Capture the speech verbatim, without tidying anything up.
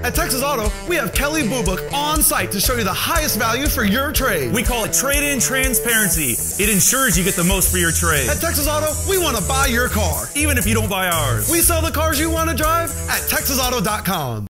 At Texas Auto, we have Kelly Bubuk on site to show you the highest value for your trade. We call it trade-in transparency. It ensures you get the most for your trade. At Texas Auto, we want to buy your car, even if you don't buy ours. We sell the cars you want to drive at texas auto dot com.